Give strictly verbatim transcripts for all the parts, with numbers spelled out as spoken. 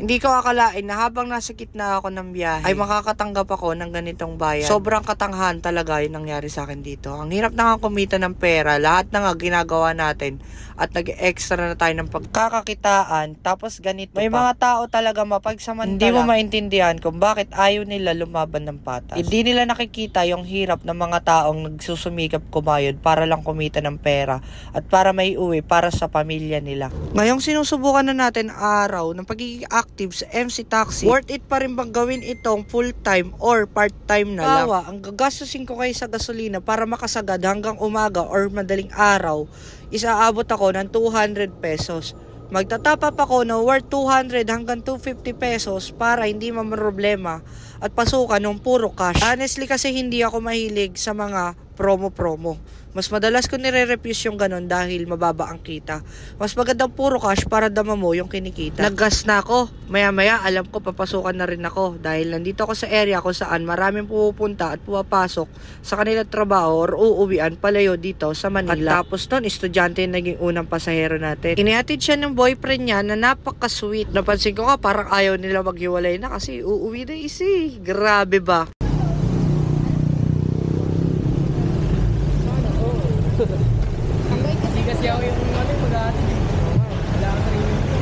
Hindi ko akalain na habang nasa gitna ako ng biyahe ay makakatanggap ako ng ganitong bayan. Sobrang katanghan talaga yung nangyari sa akin dito. Ang hirap na nga kumita ng pera, lahat na nga ginagawa natin at nag-extra na tayo ng pagkakakitaan, tapos ganito may pa. Mga tao talaga mapagsamantala. Hindi mo maintindihan kung bakit ayaw nila lumaban ng patas. Hindi nila nakikita yung hirap ng mga taong nagsusumikap kumayod para lang kumita ng pera at para may uwi para sa pamilya nila. Ngayong sinusubukan na natin araw ng pagiging active sa M C Taxi, worth it pa rin bang gawin itong full-time or part-time na lang? Bawa, ang gagastusin ko kayo sa gasolina para makasagad hanggang umaga or madaling araw, isaabot ako ng two hundred pesos. Magtatap up ako na worth two hundred hanggang two fifty pesos para hindi mamroblema at pasukan ng puro cash. Honestly kasi hindi ako mahilig sa mga promo-promo. Mas madalas ko nire-refuse yung ganun dahil mababa ang kita. Mas magandang puro cash para dama mo yung kinikita. Naggas na ako. Maya-maya alam ko papasukan na rin ako dahil nandito ako sa area kung saan maraming pupunta at pumapasok sa kanilang trabaho or uuwian palayo dito sa Manila. At tapos nun, estudyante yung naging unang pasahero natin. Inihatid siya ng boyfriend niya na napaka-sweet. Napansin ko nga parang ayaw nila maghiwalay na kasi uuwi na isi. Grabe ba? Hindi kasi ako yung ano mag-aati dito. Wala kang training ko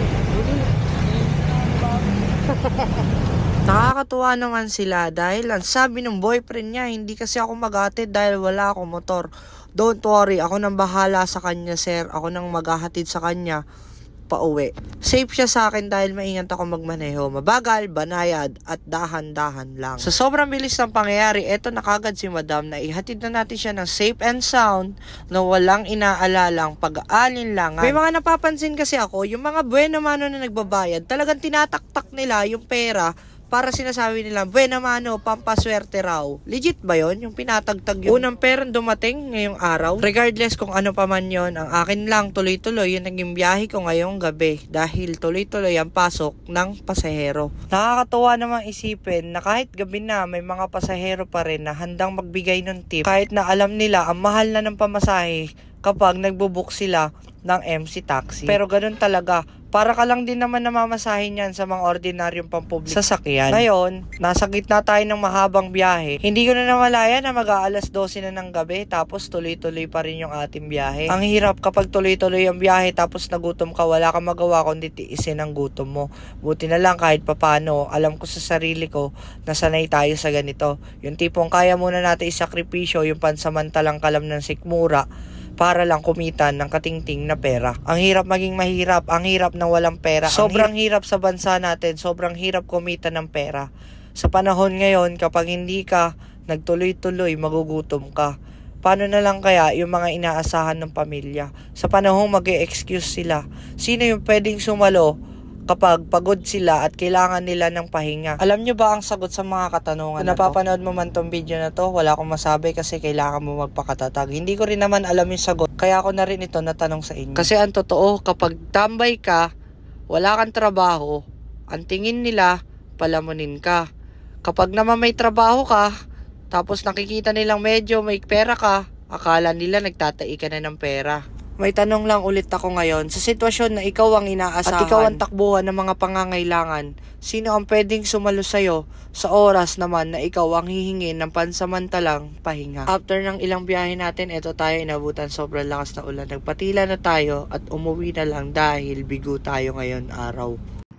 eh. Nakakatuwa naman sila dahil ang sabi ng boyfriend niya, hindi kasi ako mag-ahatid dahil wala akong motor. Don't worry, ako nang bahala sa kanya sir. Ako nang maghahatid sa kanya pauwi. Safe siya sa akin dahil maingat ako magmaneho. Mabagal, banayad, at dahan-dahan lang. Sa sobrang bilis ng pangyayari, eto na kagad si madam na ihatid na natin siya ng safe and sound na walang inaalalang pag-aalinlangan. May mga napapansin kasi ako, yung mga buena mano na nagbabayad, talagang tinataktak nila yung pera para sinasabi nila, buena mano, pampaswerte raw. Legit ba yon? Yung pinatagtag yung unang perang dumating ngayong araw? Regardless kung ano pa man yon, ang akin lang tuloy-tuloy yung naging biyahe ko ngayong gabi dahil tuloy-tuloy ang pasok ng pasahero. Nakakatuwa namang isipin na kahit gabi na may mga pasahero pa rin na handang magbigay ng tip kahit na alam nila ang mahal na ng pamasahe kapag nagbubook sila ng M C Taxi. Pero ganun talaga. Para ka lang din naman namamasahin yan sa mga ordinaryong pampubliko sasakyan. Ngayon, nasa gitna tayo ng mahabang biyahe. Hindi ko na namalaya na mag-aalas dose na ng gabi tapos tuloy-tuloy pa rin yung ating biyahe. Ang hirap kapag tuloy-tuloy yung biyahe tapos nagutom ka, wala kang magawa kundi tiisin ang gutom mo. Buti na lang kahit papano, alam ko sa sarili ko na sanay tayo sa ganito. Yung tipong kaya muna natin isakripisyo yung pansamantalang kalam ng sikmura para lang kumita ng katingting na pera. Ang hirap maging mahirap, ang hirap na walang pera. Sobrang hirap sa bansa natin, sobrang hirap kumita ng pera. Sa panahon ngayon, kapag hindi ka nagtuloy-tuloy, magugutom ka. Paano na lang kaya yung mga inaasahan ng pamilya? Sa panahon mag-e-excuse sila. Sino yung pwedeng sumalo kapag pagod sila at kailangan nila ng pahinga? Alam nyo ba ang sagot sa mga katanungan na to? Napapanood mo man tong video na to, wala akong masabi kasi kailangan mo magpakatatag. Hindi ko rin naman alam yung sagot, kaya ako na rin ito natanong sa inyo. Kasi ang totoo, kapag tambay ka, wala kang trabaho, ang tingin nila, palamunin ka. Kapag naman may trabaho ka, tapos nakikita nilang medyo may pera ka, akala nila nagtatai ka na ng pera. May tanong lang ulit ako ngayon, sa sitwasyon na ikaw ang inaasahan at ikaw ang takbuhan ng mga pangangailangan, sino ang pwedeng sumalo sa'yo sa oras naman na ikaw ang hihingin ng pansamantalang pahinga? After ng ilang biyahe natin, eto tayo inabutan sobrang lakas na ulan. Nagpatila na tayo at umuwi na lang dahil bigo tayo ngayon araw.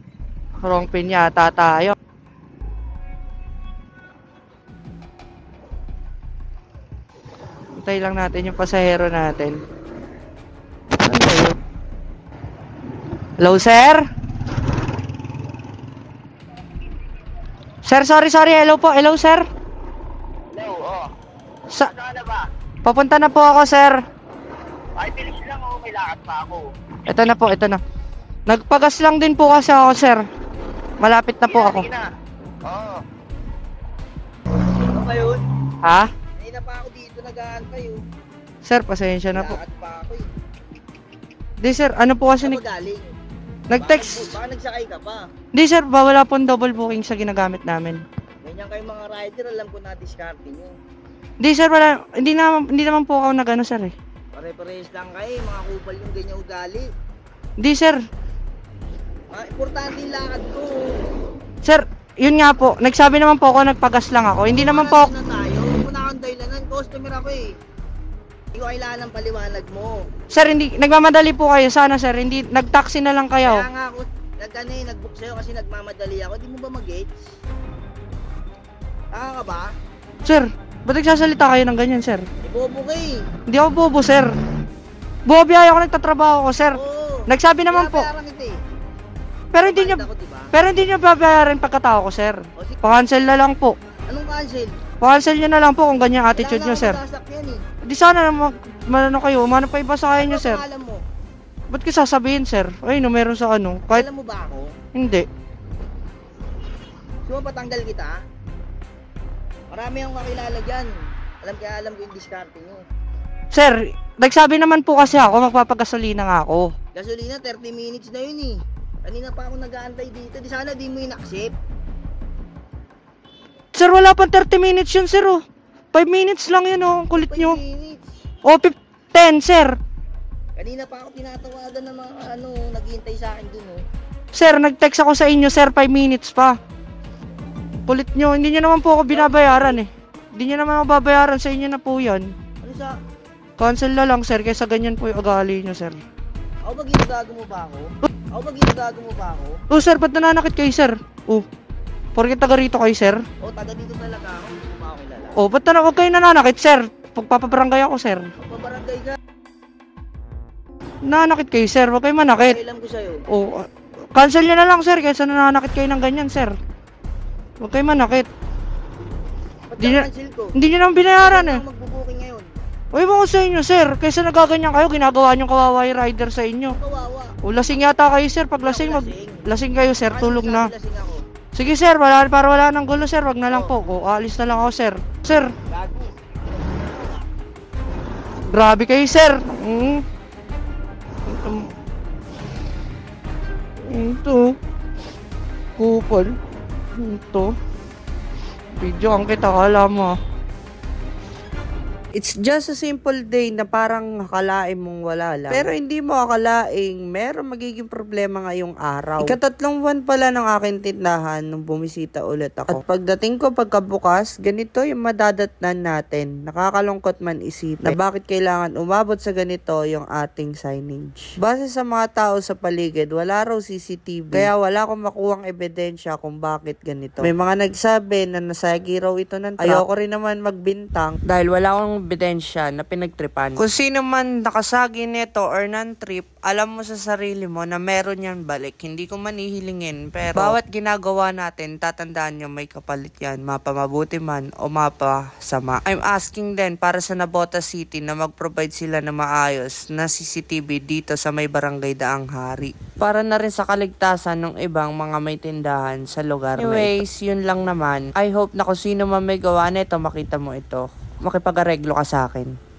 Wrong pin yata tayo. Hintay lang natin yung pasahero natin. Hello, sir? Sir, sorry, sorry. Hello po. Hello, sir? Hello, oh. Sa Saan na ba? Papunta na po ako, sir. Ay, bilis lang, oh. May lakad pa ako. Ito na po, ito na. Nagpagas lang din po kasi ako, sir. Malapit na po ako. Sige na. Oo. Ano ba yun? Ha? Hindi na pa ako dito, nag-aantay, oh. Sir, pasensya na po. Lakad pa ako, eh. Di, sir. Ano po kasi... Saan mo galing? Nag-text. Baka, baka nagsakay ka pa. Di, sir. Ba, wala pong double booking sa ginagamit namin. Ganyan kayo mga rider, alam ko na diskarte nyo. Di, sir. Wala. Hindi naman, hindi naman po ako nag-ano, sir, eh. Pare-parehas lang kayo, mga kupal yung ganyan ugali. Di, sir. Ah, importante yung lakad ko. Sir, yun nga po. Nagsabi naman po ako, nagpagas lang ako. Hindi naman po. Na tayo. Huwag mo na akong dahilanan. Customer ako eh. Hindi ko kailangan ng paliwanag mo. Sir, hindi, nagmamadali po kayo. Sana, sir, hindi, nag-taxi na lang kayo. Kaya nga ako, nag, ano, eh, nag-book sa'yo kasi nagmamadali ako. Di mo ba mag-gets? Taka ka ba? Sir, ba't nagsasalita kayo ng ganyan, sir? Ibobo ka eh. Hindi ako bobo, sir. Buwabiyaya ako, nagtatrabaho ko, sir. Oo. Nagsabi naman po. Binabayaran kita eh. Pero hindi nyo, Bayad ako, diba? pero hindi nyo babayaran pagkatao ko, sir. O, sige. Pa-cancel na lang po. Anong cancel? Pa-cancel nyo na lang po kung ganyan attitude nyo, sir. Wala na akong masasakyan eh. Di sana na mag, manano kayo, umano pa iba sa kanya nyo, Ano sir. pangalan mo? Ba't ka sasabihin, sir? Ay, no, meron sa ano. Kahit, Alam mo ba ako? hindi. Gusto mo patanggal kita? Marami akong kakilala dyan. Alam kaya alam ko yung diskarte nyo. Sir, nagsabi naman po kasi ako, magpapagasolina nga ako. Gasolina, thirty minutes na yun eh. Kanina pa ako nag-aantay dito. Di sana di mo in-accept. Sir, wala pang thirty minutes yun, sir, oh. five minutes lang yun, oh. Ang kulit five nyo. minutes. Oh, ten, sir. Kanina pa ako tinatawagan ng mga ano, naghihintay sa akin dun oh. Sir, nag-text ako sa inyo, sir, five minutes pa. Kulit nyo, hindi nyo naman po ako binabayaran, eh. Hindi nyo naman ako babayaran, sa inyo na po yan. Ano sa... Cancel na lang, sir, kaysa ganyan po yung ugali nyo, sir. Ako ba ginagago mo ba ako? Ako ba ginagago mo ba ako? Oh, sir, ba't nananakit kayo, sir? Oh, porke taga rito kayo, sir? O taga dito talaga ako. Hindi mo ba ako kilala? Oh, ba't na huwag kayo nananakit, sir? Pagpapabarangay ako, sir. Pagpabarangay ka. Nananakit kayo, sir, huwag kayo manakit. Kailan ko sa'yo. Oh, uh, cancel nyo na lang, sir, kaysa nananakit kayo ng ganyan, sir. Huwag kayo manakit. Ba't Di na- cancel ko? Hindi nyo naman binayaran, eh. Ako magbubuking ngayon. Uy, mo ko sa inyo, sir. Kaysa nagaganyan kayo, ginagawa nyo kawawa yung rider sa inyo. Kawawa. O, lasing yata kayo, sir. Pag lasing, mag... Lasing kayo, sir. Paano Tulog sabi na. lasing ako? Sige, sir. Wala, para wala nang gulo, sir. Wag na lang po. O, alis na lang ako, sir. Sir, Gago. grabe kayo, sir. Mm. Ito. Kupal. Ito. Video ang kita, kala mo. It's just a simple day na parang akalain mong wala lang. Pero hindi mo akalaing meron magiging problema ngayong araw. Ikatatlong buwan pala ng aking tindahan nung bumisita ulit ako. At pagdating ko pagkabukas, ganito yung madadatnan natin. Nakakalungkot man isipin na bakit kailangan umabot sa ganito yung ating signage. Base sa mga tao sa paligid, wala raw C C T V. Kaya wala akong makuhang ebidensya kung bakit ganito. May mga nagsabi na nasagi raw ito ng truck. Ayoko rin naman magbintang dahil wala akong ebidensya na pinagtripan. Kung sino man nakasagi nito or non-trip, alam mo sa sarili mo na meron yan balik. Hindi ko man ihilingin, pero bawat ginagawa natin, tatandaan nyo may kapalit yan. Mapa mabuti man o mapa sama. I'm asking din para sa Nabota City na mag-provide sila ng maayos na C C T V dito sa may barangay Daang Hari. Para na rin sa kaligtasan ng ibang mga may tindahan sa lugar na ito. Anyways, yun lang naman. I hope na kung sino man may gawa nito, makita mo ito. Makipag-areglo ka sa akin.